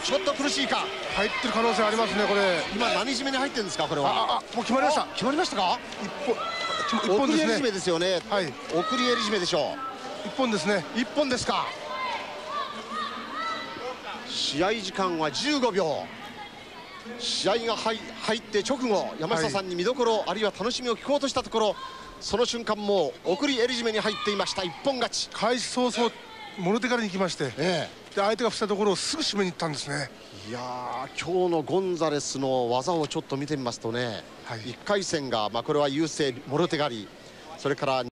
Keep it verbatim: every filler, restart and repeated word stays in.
ちょっと苦しいか。 入ってる可能性ありますね、これ。 今何締めに入ってるんですか、これは。 ああ、もう決まりました。 決まりましたか。 一本、一本ですね。 送り襟締めですよね。 はい。 送り襟締めでしょう。一本ですね。 一本ですか。試合時間はじゅうごびょう。試合が入って直後、山下さんに見どころ、はい、あるいは楽しみを聞こうとしたところ、その瞬間もう送り襟締めに入っていました。一本勝ち。 開始早々もろ手からに行きまして、ええ、で相手が伏したところをすぐ締めに行ったんですね。 いやー、今日のゴンザレスの技をちょっと見てみますとね、はい、いっかい戦が、まあ、これは優勢もろ手刈り、それから